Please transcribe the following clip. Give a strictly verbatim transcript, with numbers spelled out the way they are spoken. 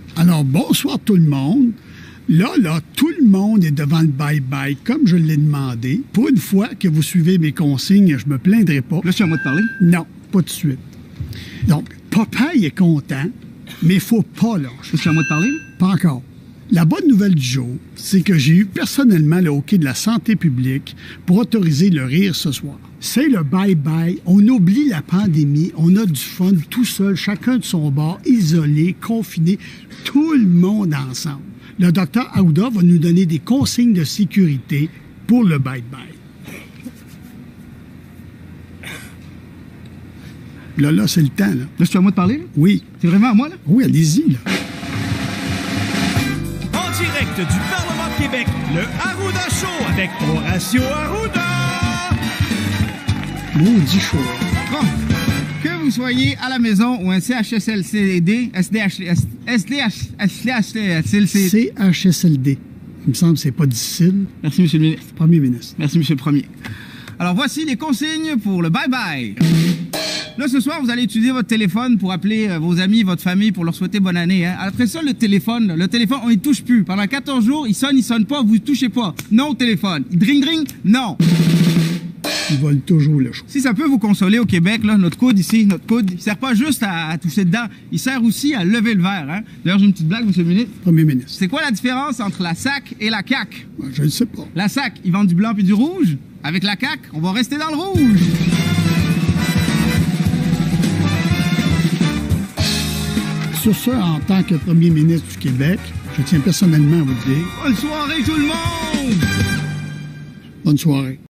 Alors, bonsoir tout le monde. Là, là, tout le monde est devant le bye-bye, comme je l'ai demandé. Pour une fois que vous suivez mes consignes, je me plaindrai pas. Là, c'est à moi de parler? Non, pas tout de suite. Donc, Popeye est content, mais il faut pas lâcher. Là, c'est à moi de parler? Pas encore. La bonne nouvelle du jour, c'est que j'ai eu personnellement le hockey de la santé publique pour autoriser le rire ce soir. C'est le bye-bye. On oublie la pandémie. On a du fun tout seul, chacun de son bord, isolé, confiné, tout le monde ensemble. Le docteur Aouda va nous donner des consignes de sécurité pour le bye-bye. Là, là, c'est le temps, là. Là, c'est à moi de parler? Là? Oui. C'est vraiment à moi, là? Oui, allez-y, là. En direct du Parlement de Québec, le Arruda Show avec Horacio Arruda. Maudit chaud. Bon, que vous soyez à la maison ou un C H S L C D, S D H, S D H, S D H, C L C. C H S L D. Il me semble que c'est pas difficile. Merci, Monsieur le ministre. Premier ministre. Merci, Monsieur le Premier. Alors, voici les consignes pour le bye-bye. Là, ce soir, vous allez utiliser votre téléphone pour appeler euh, vos amis, votre famille, pour leur souhaiter bonne année. Hein. Après ça, le téléphone, le téléphone, on y touche plus. Pendant quatorze jours, il sonne, il sonne pas, vous ne touchez pas. Non au téléphone. Il dring, dring, non. Ils volent toujours le show. Si ça peut vous consoler au Québec, là, notre coude ici, notre coude, il sert pas juste à, à toucher dedans, il sert aussi à lever le verre. Hein. D'ailleurs, j'ai une petite blague, Monsieur le ministre. Premier ministre. C'est quoi la différence entre la S A C et la C A Q? Ben, je ne sais pas. La S A C, ils vendent du blanc puis du rouge. Avec la C A Q, on va rester dans le rouge. Sur ce, en tant que premier ministre du Québec, je tiens personnellement à vous dire Bonne soirée tout le monde! bonne soirée.